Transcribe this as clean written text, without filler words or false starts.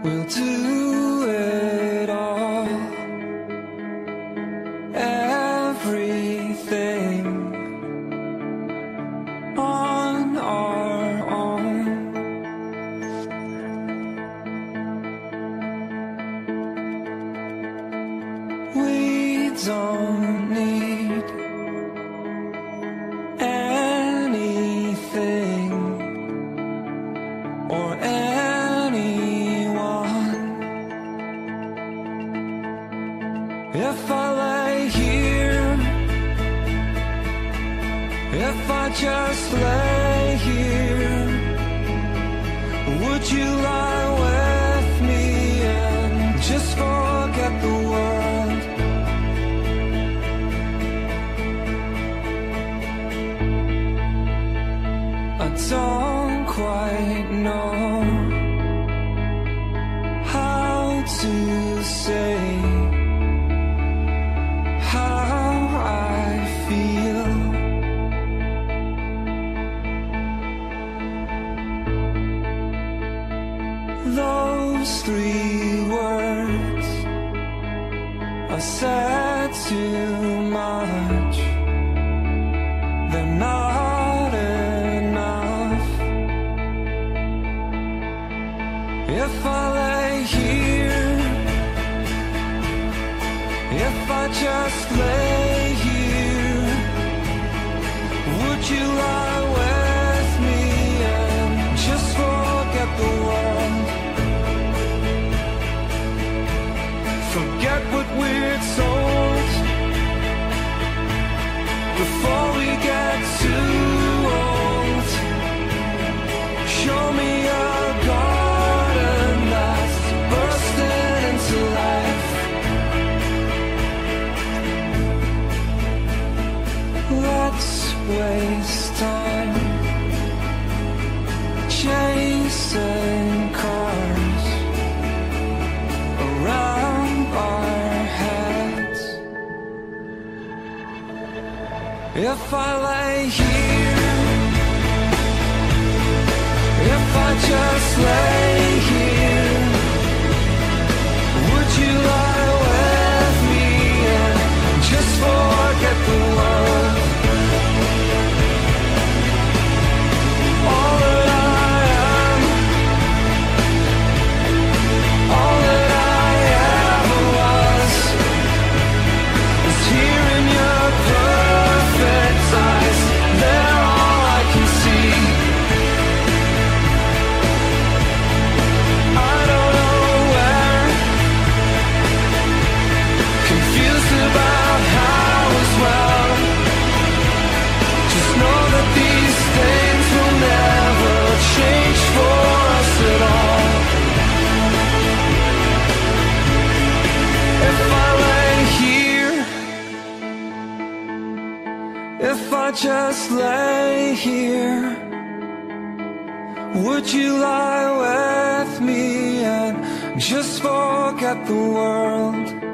We'll do it all, everything on our own. We don't need anything or anyone. If I lay here, if I just lay here, would you lie with me and just forget the world? I don't quite know how to say how I feel. Those 3 words I said too much. They're not enough. If I lay here, if I just lay here, would you lie with me and just forget the world? Forget what we're told before we get too old. Show me a garden that's bursting into life. Let's waste time chasing cars around our heads. If I lay here, if I just lay here, would you lie with me and just forget the world? All that I am, all that I ever was, is here in your perfect eyes. They're all I can see. I don't know where, confused about how as well. Just know that these things will never change for us at all. If I lay here, if I just lay here, would you lie with me and just forget the world?